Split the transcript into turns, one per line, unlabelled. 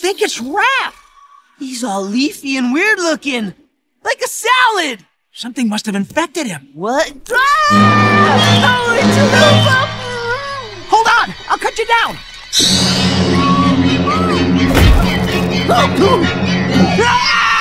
think it's Raph. He's all leafy and weird looking. Like a salad.
Something must have infected him.
What? Ah! Oh, it's a little...
Hold on! I'll cut you down!
Ah!